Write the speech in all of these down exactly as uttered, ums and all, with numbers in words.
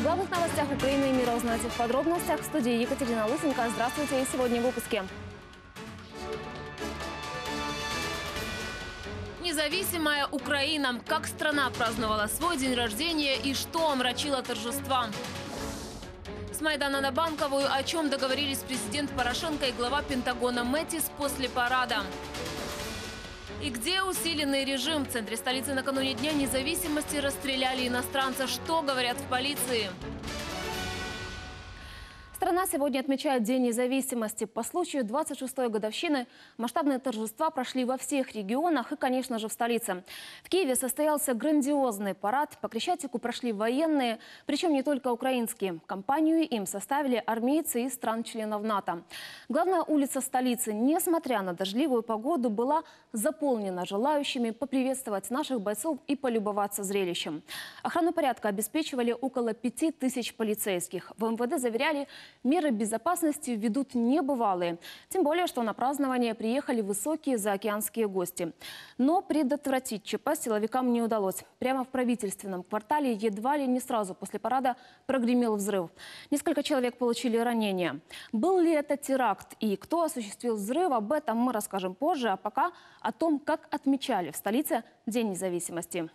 главных новостях Украины и мира узнаете в подробностях. В студии Екатерина Лысенко. Здравствуйте. И сегодня в выпуске. Независимая Украина. Как страна праздновала свой день рождения и что омрачило торжества. С Майдана на Банковую, о чем договорились президент Порошенко и глава Пентагона Мэттис после парада. И где усиленный режим? В центре столицы накануне Дня независимости расстреляли иностранца. Что говорят в полиции? Страна сегодня отмечает День независимости. По случаю двадцать шестой годовщины масштабные торжества прошли во всех регионах и, конечно же, в столице. В Киеве состоялся грандиозный парад. По Крещатику прошли военные, причем не только украинские. Компанию им составили армейцы из стран-членов НАТО. Главная улица столицы, несмотря на дождливую погоду, была заполнена желающими поприветствовать наших бойцов и полюбоваться зрелищем. Охрану порядка обеспечивали около пяти тысяч полицейских. В эм вэ дэ заверяли, меры безопасности ведут небывалые. Тем более, что на празднование приехали высокие заокеанские гости. Но предотвратить ЧП силовикам не удалось. Прямо в правительственном квартале едва ли не сразу после парада прогремел взрыв. Несколько человек получили ранения. Был ли это теракт и кто осуществил взрыв, об этом мы расскажем позже. А пока о том, как отмечали в столице День независимости.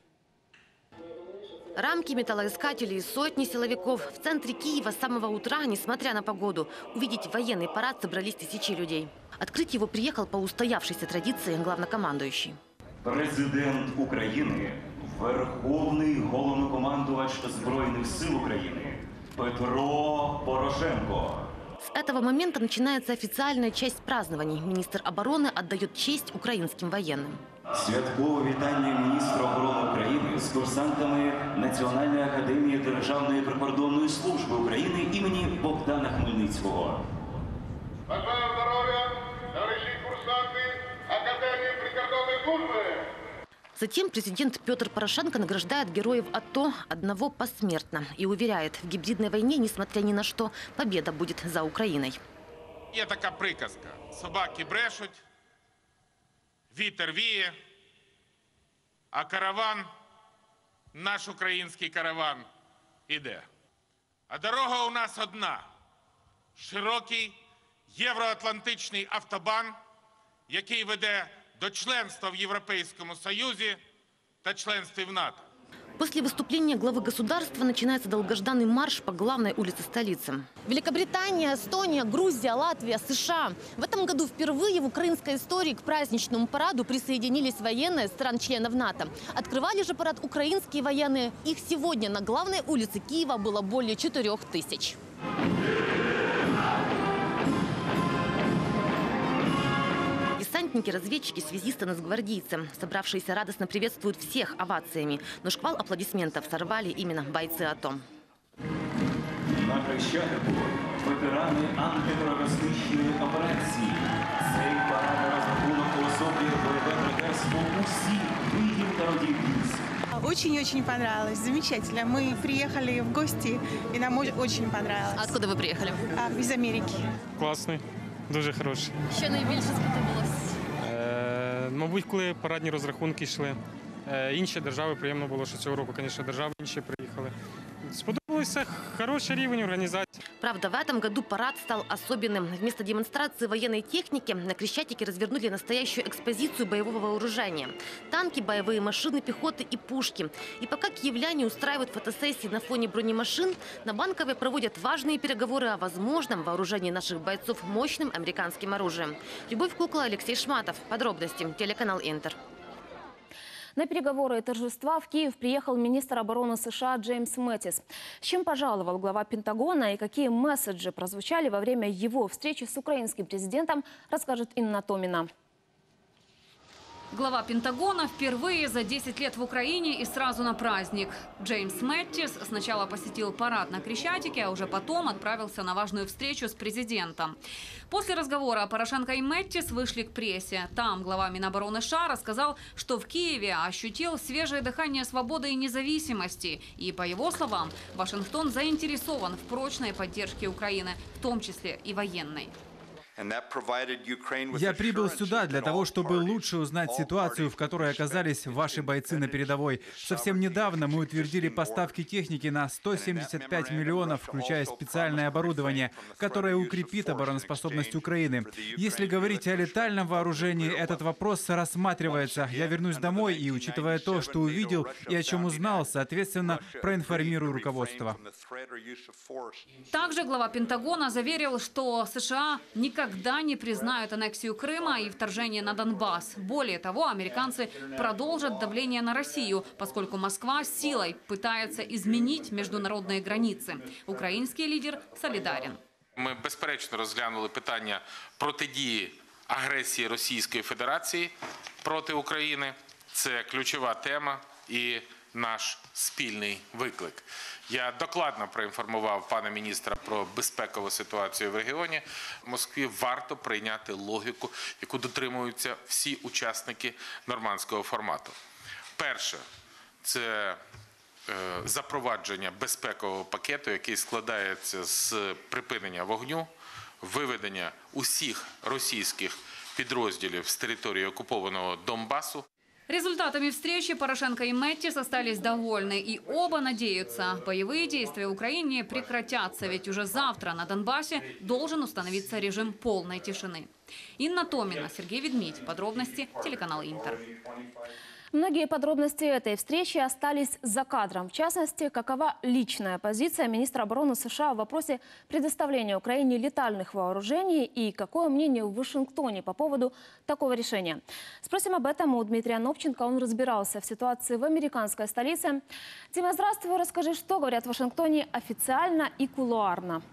Рамки, металлоискатели и сотни силовиков. В центре Киева с самого утра, несмотря на погоду, увидеть военный парад собрались тысячи людей. Открыть его приехал по устоявшейся традиции главнокомандующий. Президент України, верховний головнокомандувач Збройних сил України Петро Порошенко. С этого момента начинается официальная часть празднований. Министр обороны отдает честь украинским военным. Святкове вітання міністра оборони України з курсантами Національної академії Державної прикордонної служби України імені Богдана Хмельницького. Бажаю здоров'я, товарищи курсанты Академии прикордонной службы. Затем президент Петр Порошенко награждает героев АТО, одного посмертно, и уверяет, в гибридной войне, несмотря ни на что, победа будет за Украиной. Є така приказка: собаки брешуть, вітер віє, а караван, наш український караван, іде. А дорога у нас одна – широкий євроатлантичний автобан, який веде до членства в Европейском Союзе та членстве в НАТО. После выступления главы государства начинается долгожданный марш по главной улице столицы. Великобритания, Эстония, Грузия, Латвия, США. В этом году впервые в украинской истории к праздничному параду присоединились военные стран-членов НАТО. Открывали же парад украинские военные. Их сегодня на главной улице Киева было более четырех тысяч. Десантники, разведчики, связисты, нацгвардейцы. Собравшиеся радостно приветствуют всех овациями. Но шквал аплодисментов сорвали именно бойцы АТО. На Хрещатику ветерани антитерористичної операції. Цей парад розрахунок уособлює бойове братерство усіх видів та родів військ. Очень-очень понравилось. Замечательно. Мы приехали в гости, и нам очень понравилось. А откуда вы приехали? А, из Америки. Класний, дуже хороший. Що найбільше сподобалось? Е, мабуть, коли парадні розрахунки йшли. Е, інші держави, приємно було, що цього року, звісно, держави інші приїхали. Сподобалося, хороший рівень организации. Правда, в этом году парад стал особенным. Вместо демонстрации военной техники на Крещатике развернули настоящую экспозицию боевого вооружения. Танки, боевые машины, пехоты и пушки. И пока киевляне устраивают фотосессии на фоне бронемашин, на Банковой проводят важные переговоры о возможном вооружении наших бойцов мощным американским оружием. Любовь Кукла, Алексей Шматов. Подробности. Телеканал Интер. На переговоры и торжества в Киев приехал министр обороны США Джеймс Мэттис. С чем пожаловал глава Пентагона и какие месседжи прозвучали во время его встречи с украинским президентом, расскажет Инна Томина. Глава Пентагона впервые за десять лет в Украине и сразу на праздник. Джеймс Мэттис сначала посетил парад на Крещатике, а уже потом отправился на важную встречу с президентом. После разговора Порошенко и Мэттис вышли к прессе. Там глава Минобороны США рассказал, что в Киеве ощутил свежее дыхание свободы и независимости. И, по его словам, Вашингтон заинтересован в прочной поддержке Украины, в том числе и военной. Я прибыл сюда для того, чтобы лучше узнать ситуацию, в которой оказались ваши бойцы на передовой. Совсем недавно мы утвердили поставки техники на сто семьдесят пять миллионов, включая специальное оборудование, которое укрепит обороноспособность Украины. Если говорить о летальном вооружении, этот вопрос рассматривается. Я вернусь домой и, учитывая то, что увидел и о чем узнал, соответственно, проинформирую руководство. Также глава Пентагона заверил, что США никогда не признают аннексию Крыма и вторжение на Донбасс. Более того, американцы продолжат давление на Россию, поскольку Москва силой пытается изменить международные границы. Украинский лидер солидарен. Ми безперечно розглянули питання протидії агресії Російської Федерації проти України. Це ключова тема і наш спільний виклик. Я докладно проінформував пана міністра про безпекову ситуацію в регіоні. Москві варто прийняти логіку, яку дотримуються всі учасники нормандського формату. Перше – це запровадження безпекового пакету, який складається з припинення вогню, виведення усіх російських підрозділів з території окупованого Донбасу. Результатами встречи Порошенко и Мэттис остались довольны. И оба надеются, боевые действия в Украине прекратятся, ведь уже завтра на Донбассе должен установиться режим полной тишины. Инна Томина, Сергей Ведмидь. Подробности телеканал Интер. Многие подробности этой встречи остались за кадром. В частности, какова личная позиция министра обороны США в вопросе предоставления Украине летальных вооружений и какое мнение в Вашингтоне по поводу такого решения. Спросим об этом у Дмитрия Новченко. Он разбирался в ситуации в американской столице. Дима, здравствуй. Расскажи, что говорят в Вашингтоне официально и кулуарно.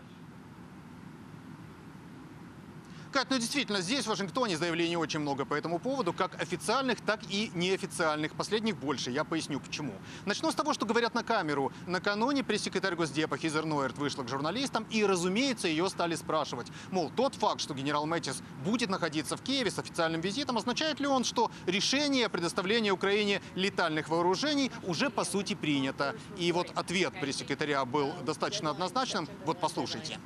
Кать, ну действительно, здесь, в Вашингтоне, заявлений очень много по этому поводу, как официальных, так и неофициальных. Последних больше, я поясню почему. Начну с того, что говорят на камеру. Накануне пресс-секретарь Госдепа Хизер Нойерт вышла к журналистам, и, разумеется, ее стали спрашивать. Мол, тот факт, что генерал Мэттис будет находиться в Киеве с официальным визитом, означает ли он, что решение о предоставлении Украине летальных вооружений уже, по сути, принято? И вот ответ пресс-секретаря был достаточно однозначным. Вот послушайте.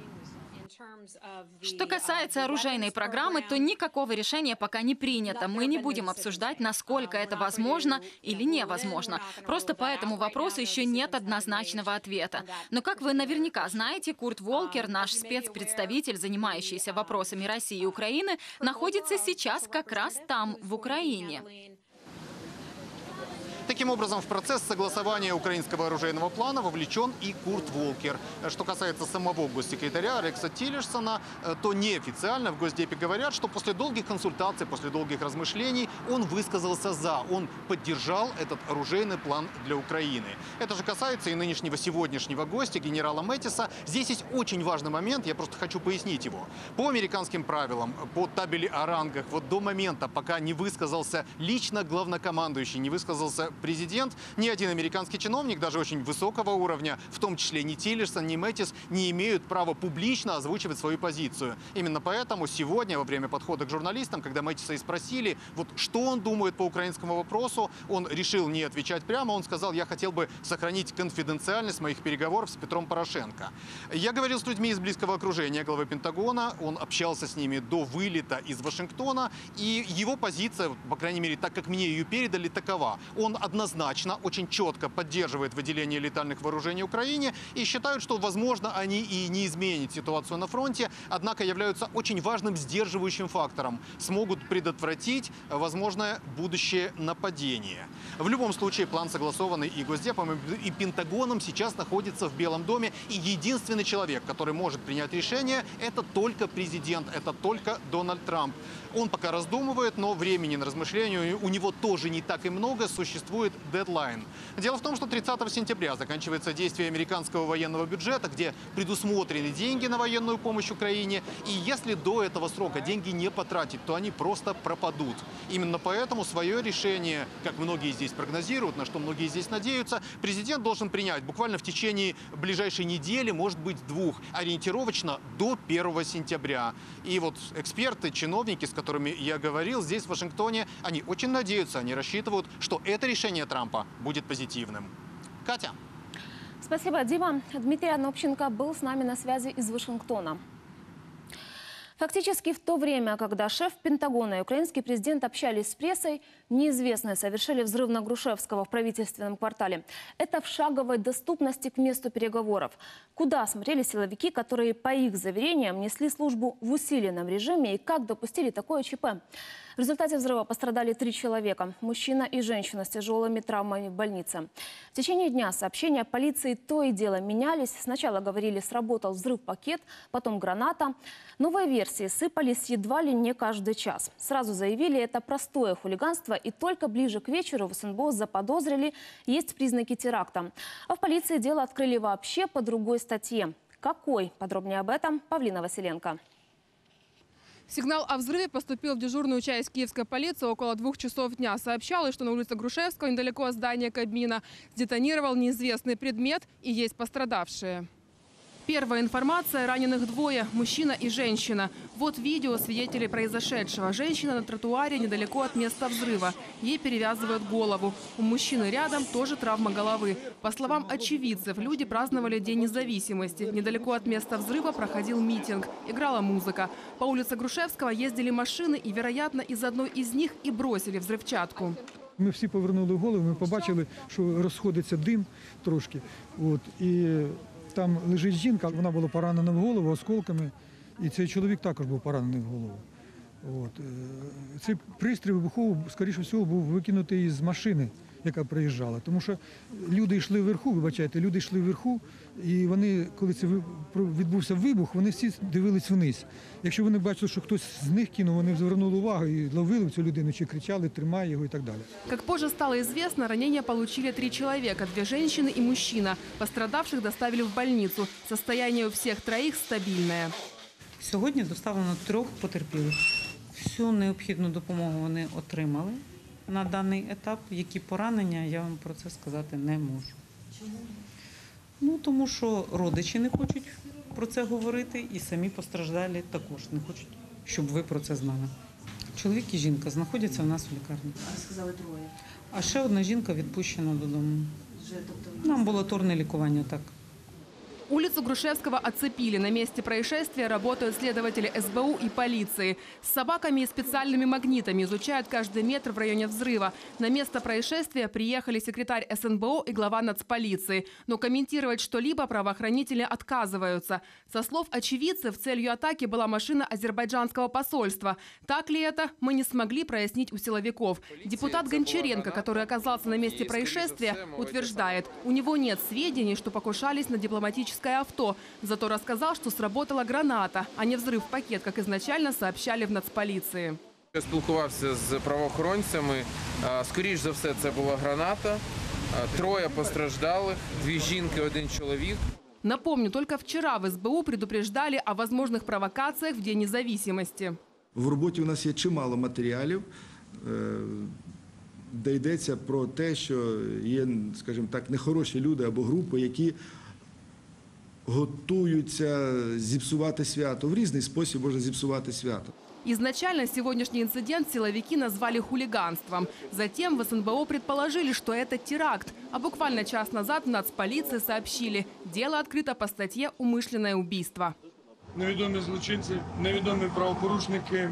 Что касается оружейной программы, то никакого решения пока не принято. Мы не будем обсуждать, насколько это возможно или невозможно. Просто по этому вопросу еще нет однозначного ответа. Но, как вы наверняка знаете, Курт Волкер, наш спецпредставитель, занимающийся вопросами России и Украины, находится сейчас как раз там, в Украине. Таким образом, в процесс согласования украинского оружейного плана вовлечен и Курт Волкер. Что касается самого госсекретаря Рекса Тиллерсона, то неофициально в Госдепе говорят, что после долгих консультаций, после долгих размышлений он высказался «за». Он поддержал этот оружейный план для Украины. Это же касается и нынешнего сегодняшнего гостя, генерала Мэттиса. Здесь есть очень важный момент, я просто хочу пояснить его. По американским правилам, по табели о рангах, вот до момента, пока не высказался лично главнокомандующий, не высказался президент, ни один американский чиновник, даже очень высокого уровня, в том числе ни Тиллерсон, ни Мэттис, не имеют права публично озвучивать свою позицию. Именно поэтому сегодня, во время подхода к журналистам, когда Мэттиса и спросили, вот что он думает по украинскому вопросу, он решил не отвечать прямо, он сказал: я хотел бы сохранить конфиденциальность моих переговоров с Петром Порошенко. Я говорил с людьми из близкого окружения главы Пентагона, он общался с ними до вылета из Вашингтона, и его позиция, по крайней мере, так как мне ее передали, такова. Он однозначно, очень четко поддерживает выделение летальных вооружений Украине и считают, что, возможно, они и не изменят ситуацию на фронте, однако являются очень важным сдерживающим фактором, смогут предотвратить возможное будущее нападение. В любом случае, план, согласованный и Госдепом, и Пентагоном, сейчас находится в Белом доме, и единственный человек, который может принять решение, это только президент, это только Дональд Трамп. Он пока раздумывает, но времени на размышления у него тоже не так и много, существует дедлайн. Дело в том, что тридцатого сентября заканчивается действие американского военного бюджета, где предусмотрены деньги на военную помощь Украине, и если до этого срока деньги не потратить, то они просто пропадут. Именно поэтому свое решение, как многие здесь прогнозируют, на что многие здесь надеются, президент должен принять буквально в течение ближайшей недели, может быть двух, ориентировочно до первого сентября. И вот эксперты, чиновники, с которыми я говорил здесь, в Вашингтоне, они очень надеются, они рассчитывают, что это решение Трампа будет позитивным. Катя. Спасибо, Дима. Дмитрий Анопченко был с нами на связи из Вашингтона. Фактически в то время, когда шеф Пентагона и украинский президент общались с прессой, неизвестные совершили взрыв на Грушевского в правительственном квартале. Это в шаговой доступности к месту переговоров. Куда смотрели силовики, которые, по их заверениям, несли службу в усиленном режиме, и как допустили такое ЧП? В результате взрыва пострадали три человека – мужчина и женщина с тяжелыми травмами в больнице. В течение дня сообщения полиции то и дело менялись. Сначала говорили, сработал взрыв-пакет, потом граната. Новые версии сыпались едва ли не каждый час. Сразу заявили, это простое хулиганство, и только ближе к вечеру в СНБО заподозрили, есть признаки теракта. А в полиции дело открыли вообще по другой статье. Какой? Подробнее об этом Павлина Василенко. Сигнал о взрыве поступил в дежурную часть киевской полиции около двух часов дня. Сообщалось, что на улице Грушевского, недалеко от здания Кабмина, сдетонировал неизвестный предмет и есть пострадавшие. Первая информация – раненых двое – мужчина и женщина. Вот видео свидетелей произошедшего. Женщина на тротуаре недалеко от места взрыва. Ей перевязывают голову. У мужчины рядом тоже травма головы. По словам очевидцев, люди праздновали День независимости. Недалеко от места взрыва проходил митинг. Играла музыка. По улице Грушевского ездили машины, и, вероятно, из одной из них и бросили взрывчатку. Ми всі повернули голову, ми побачили, що розходиться дим трошки. От, і там лежить жінка, вона була поранена в голову осколками, і цей чоловік також був поранений в голову. От. Цей пристрій вибуховий, скоріше всього, був викинутий із машини, яка приїжджала. Тому що люди йшли вверху, вибачайте, люди йшли вверху, і вони, коли це відбувся вибух, вони всі дивились вниз. Якщо вони бачили, що хтось з них кинув, вони звернули увагу і ловили цю людину, чи кричали, тримай його і так далі. Как позже стало известно, ранения получили три человека, две женщины и мужчина. Пострадавших доставили в больницу. Состояние у всех троих стабильное. Сьогодні доставлено трьох потерпілих. Всю необхідну допомогу вони отримали на даний етап. Які поранення, я вам про це сказати не можу. Чому? Ну, тому що родичі не хочуть про це говорити і самі постраждалі також не хочуть, щоб ви про це знали. Чоловік і жінка знаходяться у нас в лікарні. А сказали троє? А ще одна жінка відпущена додому. На амбулаторне лікування, так. Улицу Грушевского оцепили. На месте происшествия работают следователи эс бэ у и полиции. С собаками и специальными магнитами изучают каждый метр в районе взрыва. На место происшествия приехали секретарь эс эн бэ о и глава нацполиции. Но комментировать что-либо правоохранители отказываются. Со слов очевидцев, целью атаки была машина азербайджанского посольства. Так ли это, мы не смогли прояснить у силовиков. Депутат Гончаренко, который оказался на месте происшествия, утверждает, у него нет сведений, что покушались на дипломатическое авто. Зато рассказал, что сработала граната, а не взрыв-пакет, как изначально сообщали в нацполиции. Я спілкувався з правоохоронцями. Скоріш за все, це була граната. Троє постраждалих, дві жінки, один чоловік. Напомню, только вчера в эс бэ у предупреждали о возможных провокациях в День независимости. В роботі у нас є чимало матеріалів, де йдеться про те, що є, скажімо так, нехороші люди або групи, які готуються зіпсувати свято. В різний спосіб можна зіпсувати свято. Изначально сегодняшний инцидент силовики назвали хулиганством. Затем в эс эн бэ о предположили, что это теракт. А буквально час назад в нацполиции сообщили, дело открыто по статье «Умышленное убийство». Невідомі злочинці, невідомі правопорушники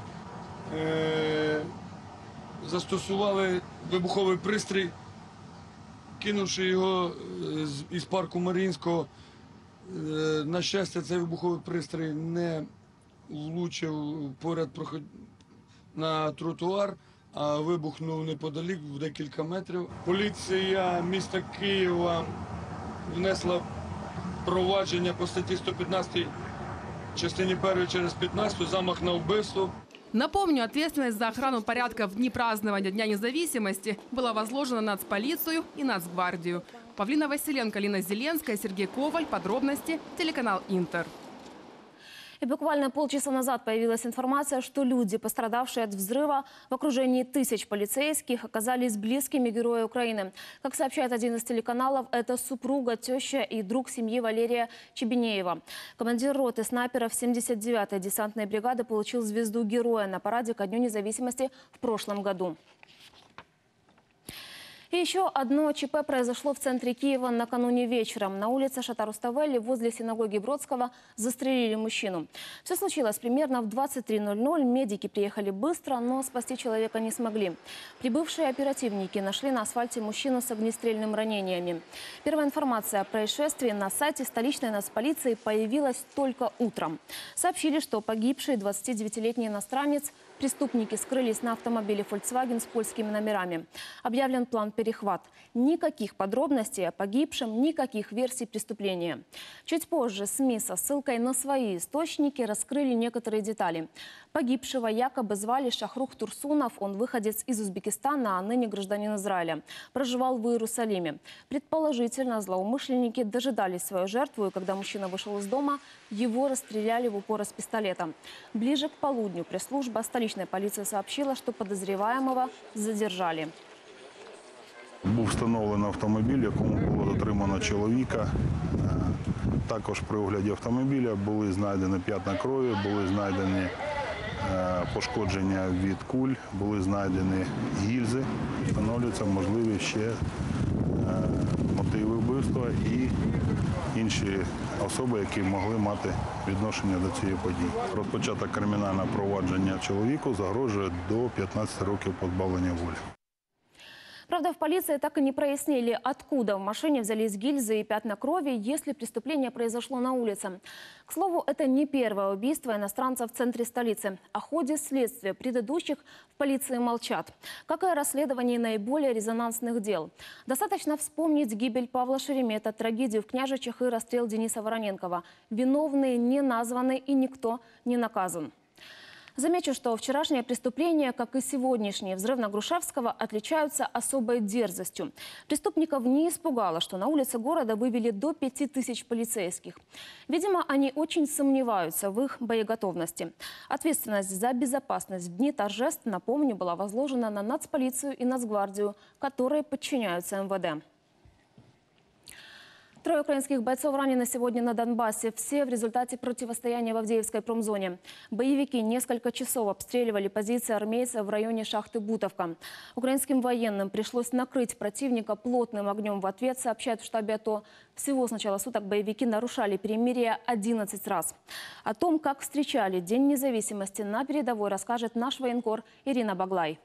е застосували вибуховий пристрій, кинувши його із парку Маріїнського. На щастя, цей вибуховий пристрій не влучив поряд на тротуар, а вибухнув неподалік в декілька метрів. Поліція міста Києва внесла провадження по статті сто п'ятнадцять частині першій через п'ятнадцяту замах на вбивство. Напомню, ответственность за охрану порядка в дни празднования Дня независимости была возложена на нацполицию и Нацгвардию. Павлина Василенко, Лина Зеленская, Сергей Коваль. Подробности. Телеканал Интер. И буквально полчаса назад появилась информация, что люди, пострадавшие от взрыва в окружении тысяч полицейских, оказались близкими героя Украины. Как сообщает один из телеканалов, это супруга, теща и друг семьи Валерия Чебенеева. Командир роты снайперов семьдесят девятой десантной бригады получил звезду героя на параде ко Дню независимости в прошлом году. И еще одно ЧП произошло в центре Киева накануне вечером. На улице Шата-Руставели возле синагоги Бродского застрелили мужчину. Все случилось примерно в двадцать три ноль ноль. Медики приехали быстро, но спасти человека не смогли. Прибывшие оперативники нашли на асфальте мужчину с огнестрельным ранениями. Первая информация о происшествии на сайте столичной нацполиции появилась только утром. Сообщили, что погибший двадцатидевятилетний иностранец – преступники скрылись на автомобиле Volkswagen с польскими номерами. Объявлен план перехват. Никаких подробностей о погибшем, никаких версий преступления. Чуть позже СМИ со ссылкой на свои источники раскрыли некоторые детали. Погибшего якобы звали Шахрух Турсунов. Он выходец из Узбекистана, а ныне гражданин Израиля. Проживал в Иерусалиме. Предположительно, злоумышленники дожидались свою жертву, и когда мужчина вышел из дома, его расстреляли в упор из пистолета. Ближе к полудню пресс-служба столичной полиции сообщила, что подозреваемого задержали. Був встановлений автомобіль, якому було затримано чоловіка. Також при огляді автомобіля були знайдені п'ятна крові, були знайдені пошкодження від куль, були знайдені гільзи. Встановлюються можливі ще мотиви вбивства і інші особи, які могли мати відношення до цієї події. Розпочато кримінальне провадження чоловіку загрожує до п'ятнадцяти років позбавлення волі. Правда, в полиции так и не прояснили, откуда в машине взялись гильзы и пятна крови, если преступление произошло на улице. К слову, это не первое убийство иностранца в центре столицы. О ходе следствия предыдущих в полиции молчат. Как и о расследовании наиболее резонансных дел. Достаточно вспомнить гибель Павла Шеремета, трагедию в Княжичах и расстрел Дениса Вороненкова. Виновные не названы и никто не наказан. Замечу, что вчерашние преступления, как и сегодняшний взрыв на Грушевского, отличаются особой дерзостью. Преступников не испугало, что на улице города вывели до пяти тысяч полицейских. Видимо, они очень сомневаются в их боеготовности. Ответственность за безопасность в дни торжеств, напомню, была возложена на нацполицию и Нацгвардию, которые подчиняются эм вэ дэ. Трое украинских бойцов ранены сегодня на Донбассе. Все в результате противостояния в Авдеевской промзоне. Боевики несколько часов обстреливали позиции армейцев в районе шахты Бутовка. Украинским военным пришлось накрыть противника плотным огнем в ответ, сообщают в штабе АТО. Всего с начала суток боевики нарушали перемирие одиннадцать раз. О том, как встречали День независимости на передовой, расскажет наш военкор Ирина Баглай.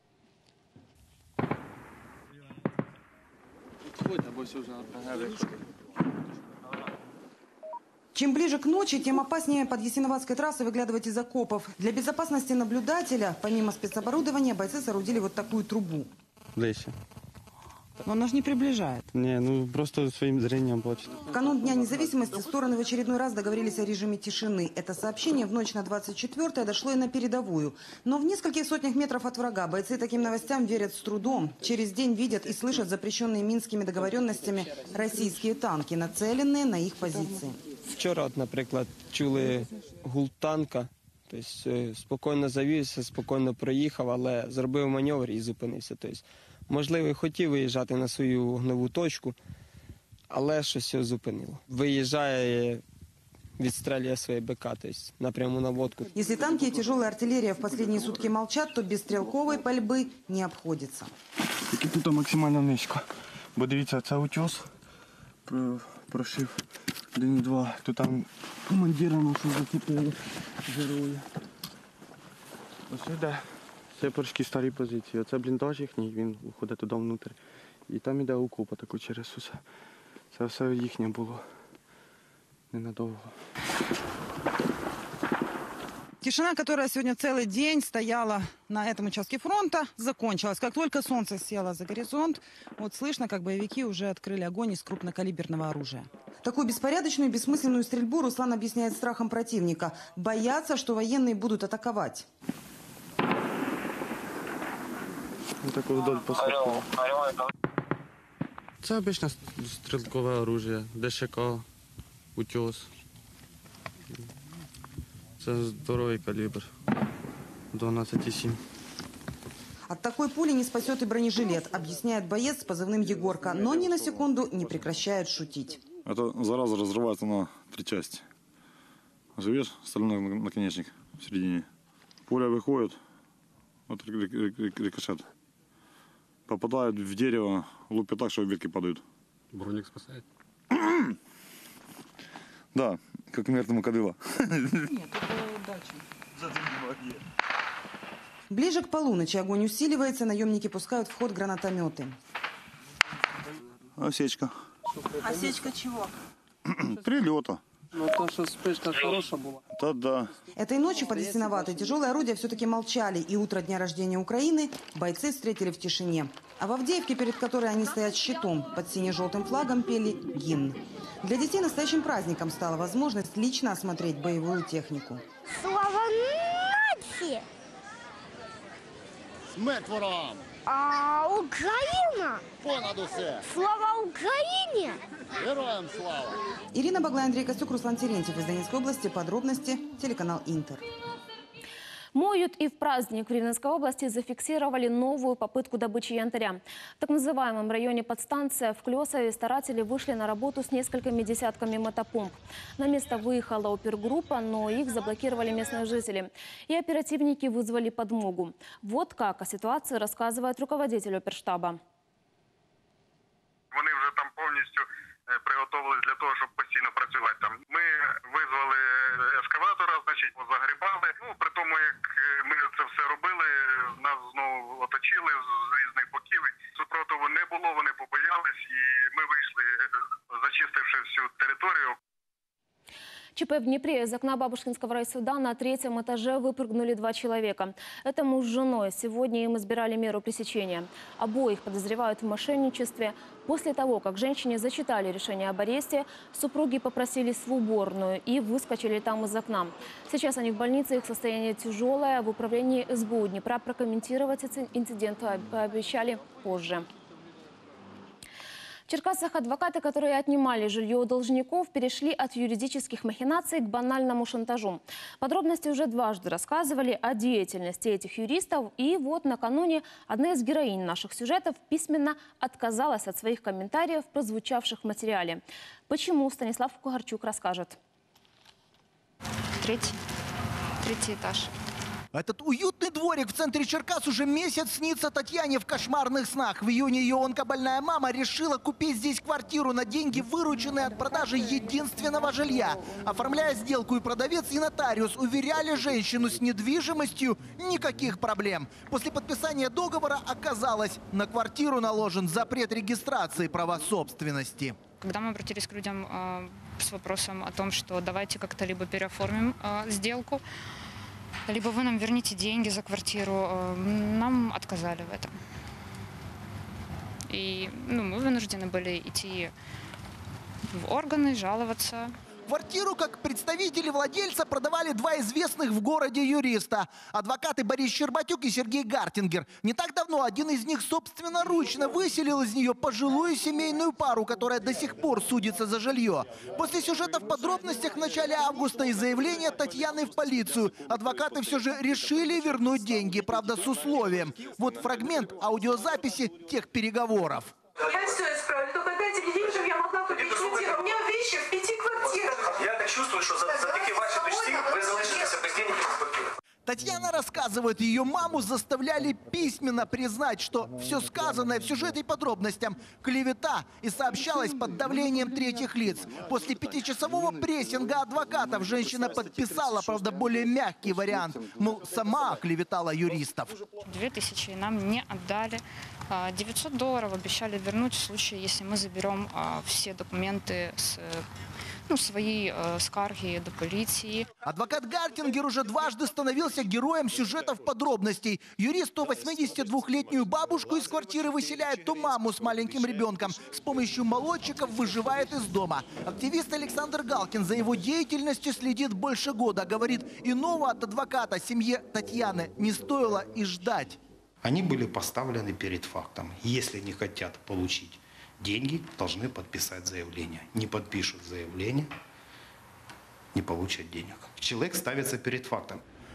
Чем ближе к ночи, тем опаснее под Ясиноватской трассой выглядывать из окопов. Для безопасности наблюдателя, помимо спецоборудования, бойцы соорудили вот такую трубу. Ближе. Но она же не приближает. Не, ну просто своим зрением плачет. В канун Дня независимости стороны в очередной раз договорились о режиме тишины. Это сообщение в ночь на двадцать четвёртое дошло и на передовую. Но в нескольких сотнях метров от врага бойцы таким новостям верят с трудом. Через день видят и слышат запрещенные минскими договоренностями российские танки, нацеленные на их позиции. Вчора, от, наприклад, чули гул танка. Тобто спокійно завівся, спокійно проїхав, але зробив маневр і зупинився. Тобто, можливо, хотів виїжджати на свою вогневу точку, але щось його зупинило. Виїжджає, відстрілює своє БК, тобто напряму наводку. Если танки и тяжелая артиллерия в последние сутки молчат, то без стрелковой пальбы не обходится. Тільки тут максимально низько. Бо дивіться, це утес, прошив один і два. Тут там командира нашого закипили, герої. Ось іде. Це перші старі позиції. Оце бліндаж їхній, він виходить туди внутрі. І там іде окопа таку через усе. Це все їхнє було ненадовго. Тишина, которая сегодня целый день стояла на этом участке фронта, закончилась. Как только солнце село за горизонт, вот слышно, как боевики уже открыли огонь из крупнокалиберного оружия. Такую беспорядочную и бессмысленную стрельбу Руслан объясняет страхом противника. Боятся, что военные будут атаковать. Так вдоль посадку. Це обичне стрілкове оружие, ДШК, утес. Це здоровий калібр, дванадцать и семь. От такой пули не спасет и бронежилет, объясняет боец с позывным Егорка, но ни на секунду не прекращает шутить. Эта зараза разрывается на три части. Живешь, стальной наконечник в середине. Пуля выходит, вот рикошет. попадают в дерево, лупят так, что ветки падают. Броник спасает? Да, как мертвому кадыла. Нет, это дача. Ближе к полуночи огонь усиливается, наемники пускают в ход гранатометы. Осечка. Осечка чего? Прилета. Ну то, что вспышка хорошая была. Да, да. Этой ночью под Ясиноватой тяжелые орудия все-таки молчали, и утро дня рождения Украины бойцы встретили в тишине. А в Авдеевке, перед которой они стоят щитом, под сине-желтым флагом пели гимн. Для детей настоящим праздником стала возможность лично осмотреть боевую технику. Слава нації! Смерть ворогам! А Україна! Понад усе! Слава Україні! Героям слава! Ирина Баглай, Андрей Костюк, Руслан Терентьев из Донецкой области. Подробности телеканал Интер. Моют и в праздник. В Рівненской области зафиксировали новую попытку добычи янтаря. В так называемом районе подстанция в Клёсове старатели вышли на работу с несколькими десятками мотопомп. На место выехала опергруппа, но их заблокировали местные жители. И оперативники вызвали подмогу. Вот как о ситуации рассказывает руководитель оперштаба. Вони вже там повністю приготовились для того, щоб постійно працювати там. Ми визвали ескаватора, значить, загрібали. Ну, при тому, як ми це все робили, нас знову оточили з різних боків. Супротиву не було, вони побоялись, і ми вийшли, зачистивши всю територію. ЧП в Днепре. Из окна Бабушкинского райсуда на третьем этаже выпрыгнули два человека. Это муж с женой. Сегодня им избирали меру пресечения. Обоих подозревают в мошенничестве. После того, как женщине зачитали решение об аресте, супруги попросились в уборную и выскочили там из окна. Сейчас они в больнице, их состояние тяжелое. В управлении эс бэ у Днепра прокомментировать инцидент пообещали позже. В Черкасах адвокаты, которые отнимали жилье у должников, перешли от юридических махинаций к банальному шантажу. Подробности уже дважды рассказывали о деятельности этих юристов. И вот накануне одна из героинь наших сюжетов письменно отказалась от своих комментариев, прозвучавших в материале. Почему, Станислав Кугарчук расскажет. Третий. Третий этаж. Этот уютный дворик в центре Черкас уже месяц снится Татьяне в кошмарных снах. В июне ее онкобольная мама решила купить здесь квартиру на деньги, вырученные от продажи единственного жилья. Оформляя сделку, и продавец, и нотариус уверяли женщину с недвижимостью никаких проблем. После подписания договора оказалось, на квартиру наложен запрет регистрации права собственности. Когда мы обратились к людям э, с вопросом о том, что давайте как-то либо переоформим э, сделку, либо вы нам верните деньги за квартиру, нам отказали в этом. И ну, мы вынуждены были идти в органы, жаловаться. Квартиру, как представители владельца, продавали два известных в городе юриста. Адвокаты Борис Щербатюк и Сергей Гартингер. Не так давно один из них собственноручно выселил из нее пожилую семейную пару, которая до сих пор судится за жилье. После сюжета в подробностях в начале августа и заявления Татьяны в полицию адвокаты все же решили вернуть деньги, правда, с условием. Вот фрагмент аудиозаписи тех переговоров. Я все исправлю, только дайте мне деньги, чтобы я могла купить квартиру. У меня вещи в пяти квартирах. Я так чувствую, что за, за такие ваши дочки вы залишитеся без денег и без квартиры. Татьяна рассказывает, ее маму заставляли письменно признать, что все сказанное в сюжете и подробностям – клевета, и сообщалось под давлением третьих лиц. После пятичасового прессинга адвокатов женщина подписала, правда, более мягкий вариант. Мол, сама клеветала юристов. Две тысячи нам не отдали. девятьсот долларов обещали вернуть в случае, если мы заберем все документы с... Ну, свои э, скарги до полиции. Адвокат Гартингер уже дважды становился героем сюжетов подробностей. Юрист то восьмидесятидвухлетнюю бабушку из квартиры выселяет, то маму с маленьким ребенком. С помощью молодчиков выживает из дома. Активист Александр Галкин за его деятельностью следит больше года. Говорит, иного от адвоката семье Татьяны не стоило и ждать. Они были поставлены перед фактом. Если не хотят получить деньги, должны подписать заявление. Не подпишут заявление, не получат денег. Человек ставится перед фактом.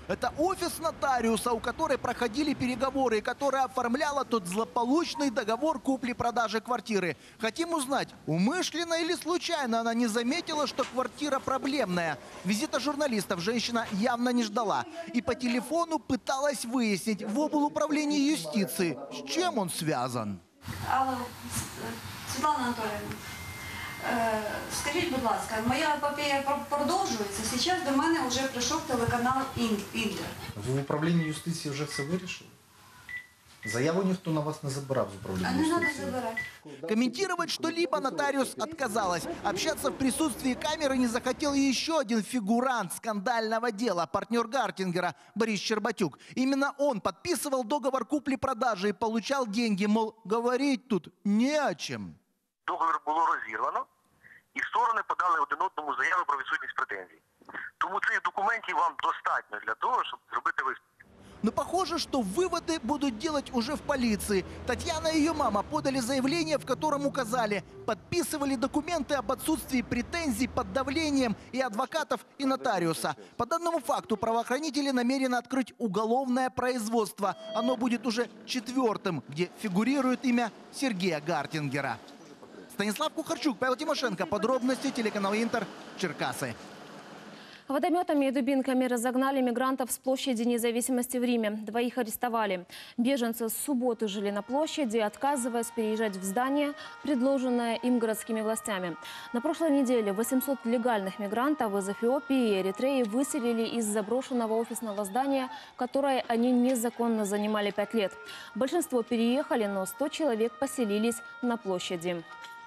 Это офис нотариуса, у которой проходили переговоры, и которая оформляла тот злополучный договор купли-продажи квартиры. Хотим узнать, умышленно или случайно она не заметила, что квартира проблемная. Визита журналистов женщина явно не ждала. И по телефону пыталась выяснить в облуправлении юстиции, с чем он связан. Алло, Світлана Анатоліївна, е, скажіть, будь ласка, моя епопея продовжується. Зараз до мене вже прийшов телеканал «Інтер». Ви в управлінні юстиції вже все вирішили? Заяву ніхто на вас не забирав з управління А не юстиції? надо забирать. Комментировать что-либо нотариус отказалась. Общаться в присутствии камеры не захотел еще один фигурант скандального дела, партнер Гартингера Борис Щербатюк. Именно он подписывал договор купли-продажи и получал деньги, мол, говорить тут не о чем. Договір було розірвано, і сторони подали один одному заяви про відсутність претензій. Тому цих документів вам достатньо для того, щоб зробити висновок. Но похоже, что выводы будут делать уже в полиции. Татьяна и ее мама подали заявление, в котором указали, подписывали документы об отсутствии претензий под давлением и адвокатов, и нотариуса. По данному факту правоохранители намерены открыть уголовное производство. Оно будет уже четвертым, где фигурирует имя Сергея Гартингера. Станислав Кухарчук, Павел Тимошенко. Подробности, телеканал Интер, Черкасы. Водометами и дубинками разогнали мигрантов с площади Независимости в Риме. Двоих арестовали. Беженцы с субботы жили на площади, отказываясь переезжать в здание, предложенное им городскими властями. На прошлой неделе восемьсот легальных мигрантов из Эфиопии и Эритреи выселили из заброшенного офисного здания, которое они незаконно занимали пять лет. Большинство переехали, но сто человек поселились на площади.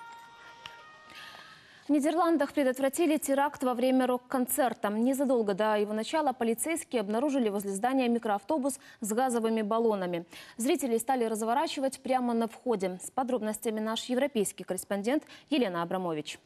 В Нидерландах предотвратили теракт во время рок-концерта. Незадолго до его начала полицейские обнаружили возле здания микроавтобус с газовыми баллонами. Зрители стали разворачивать прямо на входе. С подробностями наш европейский корреспондент Елена Абрамович.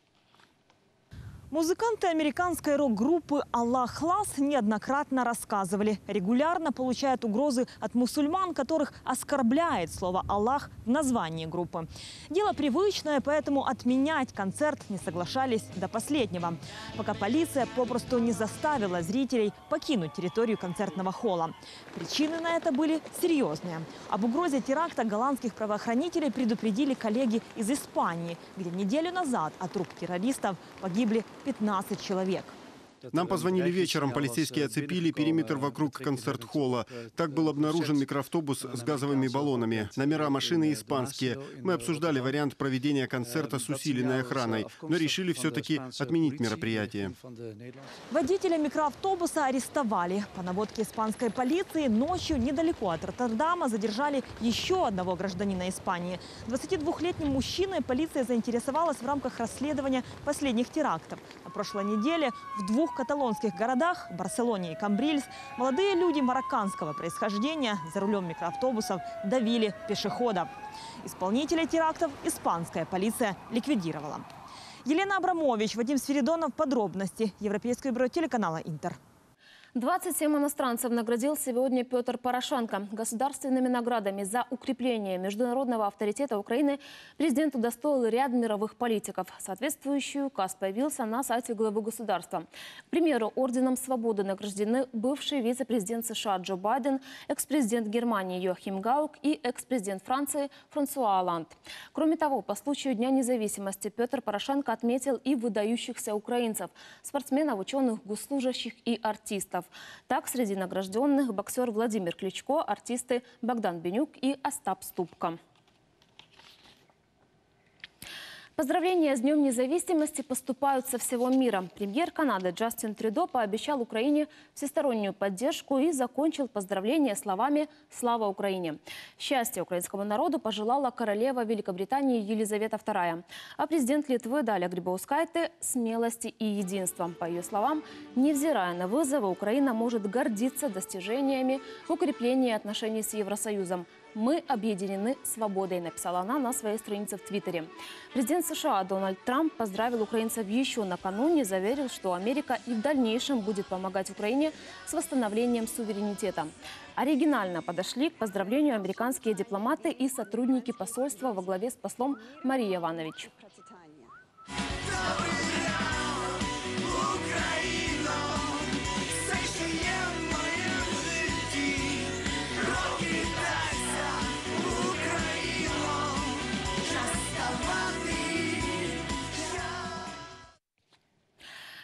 Музыканты американской рок-группы «Аллах Лас» неоднократно рассказывали. Регулярно получают угрозы от мусульман, которых оскорбляет слово «Аллах» в названии группы. Дело привычное, поэтому отменять концерт не соглашались до последнего, пока полиция попросту не заставила зрителей покинуть территорию концертного холла. Причины на это были серьезные. Об угрозе теракта голландских правоохранителей предупредили коллеги из Испании, где неделю назад от рук террористов погибли пятнадцать человек. Нам позвонили вечером, полицейские оцепили периметр вокруг концерт-холла. Так был обнаружен микроавтобус с газовыми баллонами. Номера машины испанские. Мы обсуждали вариант проведения концерта с усиленной охраной, но решили все-таки отменить мероприятие. Водителя микроавтобуса арестовали. По наводке испанской полиции ночью недалеко от Роттердама задержали еще одного гражданина Испании. двадцатидвухлетним мужчиной полиция заинтересовалась в рамках расследования последних терактов. На прошлой неделе в двух каталонских городах, Барселоне и Камбрильс, молодые люди марокканского происхождения за рулем микроавтобусов давили пешеходов. Исполнителей терактов испанская полиция ликвидировала. Елена Абрамович, Вадим Свиридонов. Подробности. Европейское бюро телеканала «Интер». двадцать семь иностранцев наградил сегодня Петр Порошенко. Государственными наградами за укрепление международного авторитета Украины президент удостоил ряд мировых политиков. Соответствующий указ появился на сайте главы государства. К примеру, орденом свободы награждены бывший вице-президент США Джо Байден, экс-президент Германии Йохим Гаук и экс-президент Франции Франсуа Олланд. Кроме того, по случаю Дня независимости Петр Порошенко отметил и выдающихся украинцев – спортсменов, ученых, госслужащих и артистов. Так, среди награжденных боксер Владимир Кличко, артисты Богдан Бенюк и Остап Ступка. Поздравления с Днем независимости поступают со всего мира. Премьер Канады Джастин Трюдо пообещал Украине всестороннюю поддержку и закончил поздравления словами «Слава Украине». Счастья украинскому народу пожелала королева Великобритании Елизавета вторая. А президент Литвы Даля Грибаускайте – смелости и единства. По ее словам, невзирая на вызовы, Украина может гордиться достижениями в укреплении отношений с Евросоюзом. «Мы объединены свободой», написала она на своей странице в Твиттере. Президент США Дональд Трамп поздравил украинцев еще накануне, заверил, что Америка и в дальнейшем будет помогать Украине с восстановлением суверенитета. Оригинально подошли к поздравлению американские дипломаты и сотрудники посольства во главе с послом Марией Иванович.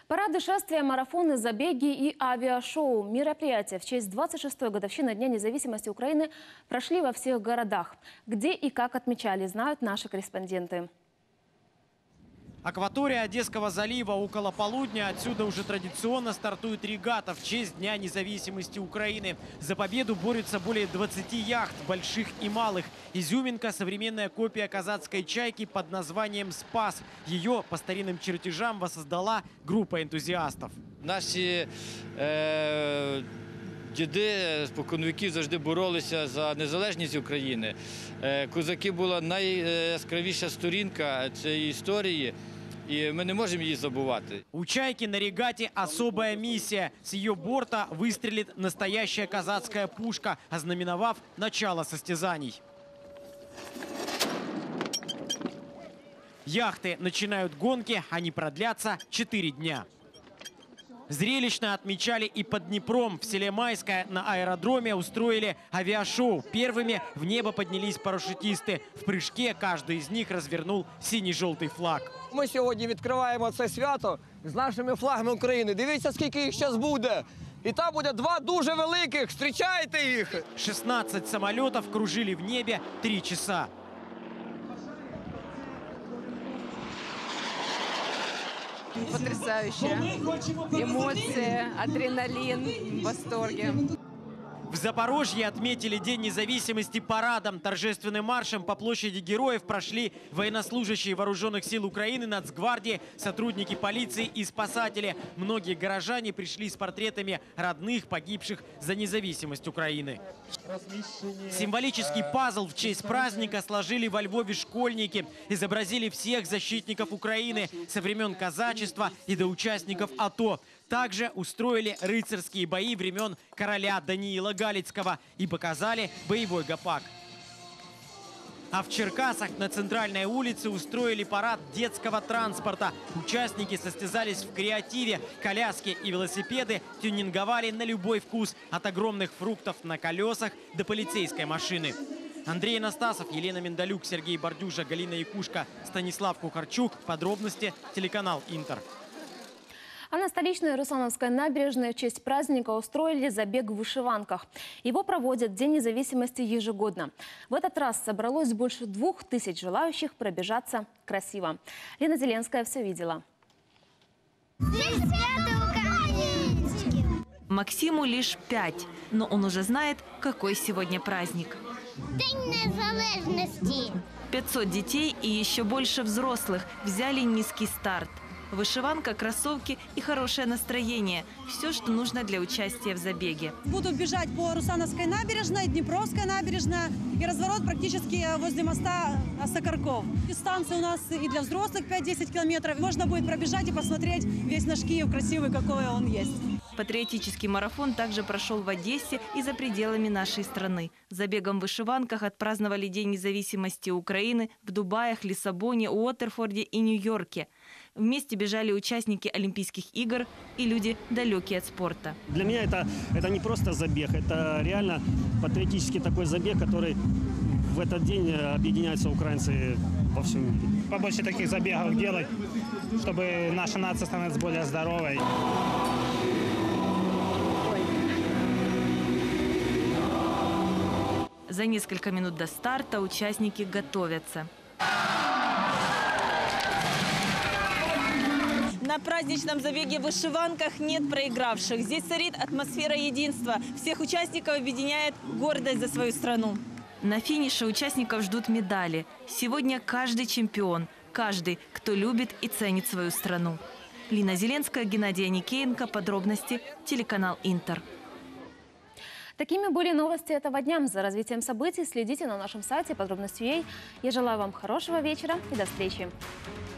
Парады, шествия, марафоны, забеги и авиашоу. Мероприятия в честь двадцать шестой годовщины Дня независимости Украины прошли во всех городах. Где и как отмечали, знают наши корреспонденты. Акватория Одесского залива около полудня. Отсюда уже традиционно стартует регата в честь Дня независимости Украины. За победу борются более двадцати яхт, больших и малых. Изюминка – современная копия казацкой чайки под названием «Спас». Ее по старинным чертежам воссоздала группа энтузиастов. Наші е, діди споконвіків завжди боролися за незалежність України. Е, козаки була найяскравіша сторінка цієї історії. И мы не можем ее забывать. У «Чайки» на регате особая миссия. С ее борта выстрелит настоящая казацкая пушка, ознаменовав начало состязаний. Яхты начинают гонки, они продлятся четыре дня. Зрелищно отмечали и под Днепром. В селе Майское на аэродроме устроили авиашоу. Первыми в небо поднялись парашютисты. В прыжке каждый из них развернул синий-желтый флаг. Ми сьогодні відкриваємо це свято з нашими флагами України. Дивіться, скільки їх зараз буде. І там буде два дуже великих. Зустрічайте їх! шестнадцать самолетов кружили в небе три часа. Потрясающе. Эмоции, адреналин, в восторге. В Запорожье отметили День независимости парадом. Торжественным маршем по площади Героев прошли военнослужащие вооруженных сил Украины, Нацгвардии, сотрудники полиции и спасатели. Многие горожане пришли с портретами родных, погибших за независимость Украины. Символический пазл в честь праздника сложили во Львове школьники. Изобразили всех защитников Украины со времен казачества и до участников АТО. Также устроили рыцарские бои времен короля Даниила Галицкого и показали боевой гопак. А в Черкасах на центральной улице устроили парад детского транспорта. Участники состязались в креативе. Коляски и велосипеды тюнинговали на любой вкус. От огромных фруктов на колесах до полицейской машины. Андрей Анастасов, Елена Миндалюк, Сергей Бордюжа, Галина Якушка, Станислав Кухарчук. Подробности телеканал Интер. А на столичной Русановской набережной в честь праздника устроили забег в вышиванках. Его проводят в День независимости ежегодно. В этот раз собралось больше двух тысяч желающих пробежаться красиво. Лена Зеленская все видела. Максиму лишь пять, но он уже знает, какой сегодня праздник. День незалежности. пятьсот детей и еще больше взрослых взяли низкий старт. Вышиванка, кроссовки и хорошее настроение – все, что нужно для участия в забеге. Буду бежать по Русановской набережной, Днепровская набережная и разворот практически возле моста Сокарков. Дистанция у нас и для взрослых пять-десять километров. Можно будет пробежать и посмотреть весь наш Киев красивый, какой он есть. Патриотический марафон также прошел в Одессе и за пределами нашей страны. Забегом в вышиванках отпраздновали День независимости Украины в Дубаях, Лиссабоне, Уотерфорде и Нью-Йорке. Вместе бежали участники Олимпийских игр и люди, далекие от спорта. Для меня это, это не просто забег, это реально патриотический такой забег, который в этот день объединяются украинцы во всем мире. Побольше таких забегов делать, чтобы наша нация становилась более здоровой. За несколько минут до старта участники готовятся. На праздничном забеге в вышиванках нет проигравших. Здесь царит атмосфера единства. Всех участников объединяет гордость за свою страну. На финише участников ждут медали. Сегодня каждый чемпион, каждый, кто любит и ценит свою страну. Лина Зеленская, Геннадий Аникеенко. Подробности телеканал Интер. Такими были новости этого дня. За развитием событий следите на нашем сайте подробности точка ю а. Я желаю вам хорошего вечера и до встречи.